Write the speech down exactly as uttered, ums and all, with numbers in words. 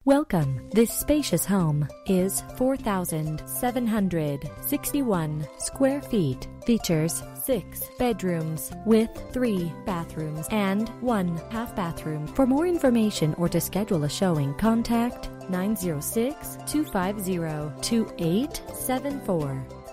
Welcome. This spacious home is four thousand seven hundred sixty-one square feet. Features six bedrooms with three bathrooms and one half bathroom. For more information or to schedule a showing, contact nine zero six, two five zero, two eight seven four.